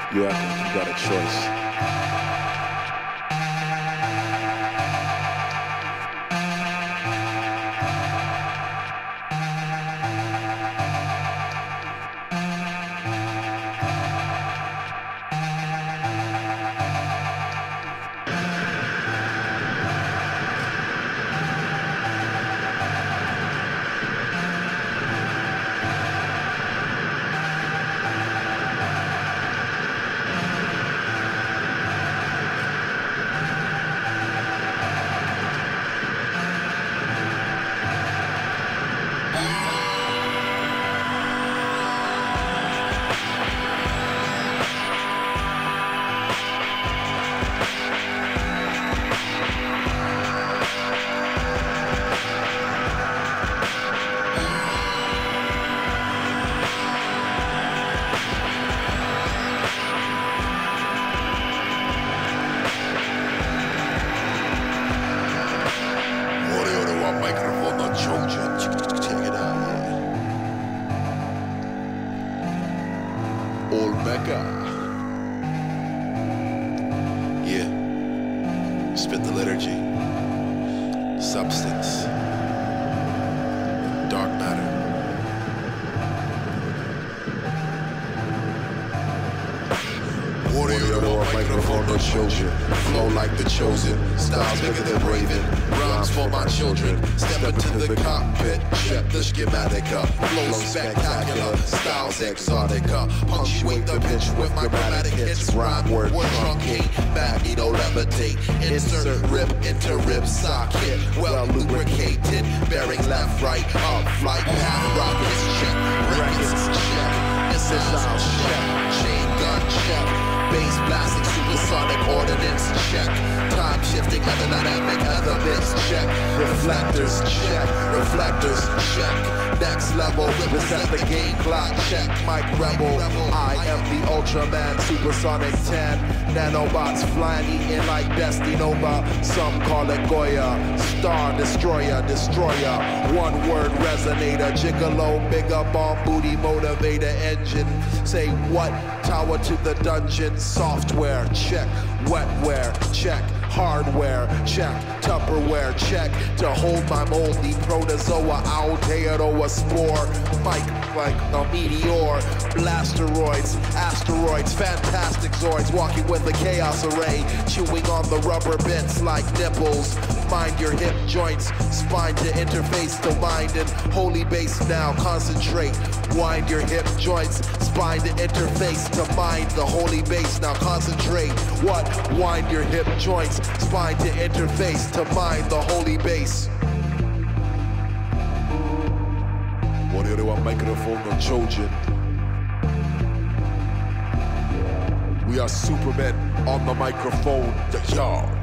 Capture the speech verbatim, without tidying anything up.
You act like you got a choice. Microphone not Trojan. Check it out, yeah. Old Mecca. Yeah. Spit the liturgy. Substance. Dark matter. Warrior or microphone no children. Flow like the chosen. Styles bigger than Raven. Rhymes for my children. Step into the cockpit. Check the schematica. Flow spectacular. Styles exotica. Punctuate the pitch with my grammatic hits. Rhyme word truncate. Baggy don't levitate. Insert rip into rib socket. Well lubricated. Bearing left, right, up. Flight path. Rockets check. Records check. Missiles check. Chain gun check. Bass blasting, supersonic ordnance check. Time shifting, aerodynamic elements check. Reflectors check. Reflectors check. Next level, represent the game clock check. Mike Rebel, I am the Ultraman, supersonic ten. Nanobots flying, eating like Destinova. Some call it Goya. Star destroyer, destroyer. One word resonator. Gigolo, bigger bomb booty motivator engine. Say what? Tower to the dungeon. Software check. Wetware check. Hardware check. Tupperware check. To hold my moldy protozoa. Aldeodoa spore. Mike like a meteor. Blasteroids, asteroids, fantastic zoids. Walking with a chaos array. Chewing on the rubber bits like nipples. Mind your hip joints. Spine to interface to mind. And holy base now. Concentrate. Wind your hip joints. Spine to interface to mind. The holy base now. Concentrate. What? Wind your hip joints. Spine to interface to mind. The holy base. Warrior wa microphone no Trojan. We are Supermen on the microphone. The yard.